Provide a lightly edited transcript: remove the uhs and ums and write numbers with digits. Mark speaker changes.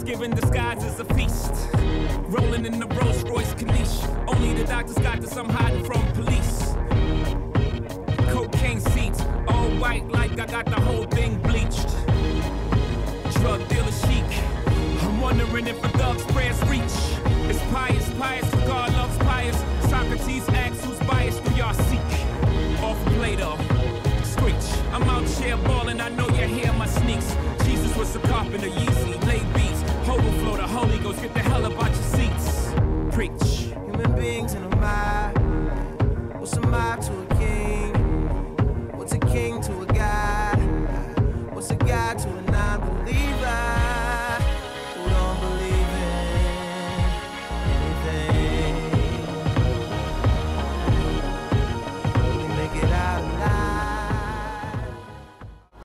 Speaker 1: Thanksgiving disguised as a feast. Rolling in the Rolls Royce Caniche. Only the doctors got this, I'm hiding from police. Cocaine seats, all white like I got the whole thing bleached. Drug dealer chic. I'm wondering if a thug's prayers reach. It's pious, for God loves pious. Socrates asks who's biased, do y'all seek? Off Plato, screech. I'm out here balling, I know you hear my sneaks. Jesus was a carpenter, Yeezy, laid beats. Overflow, the Holy Ghost, get the hell up out your seats. Preach.
Speaker 2: Human beings in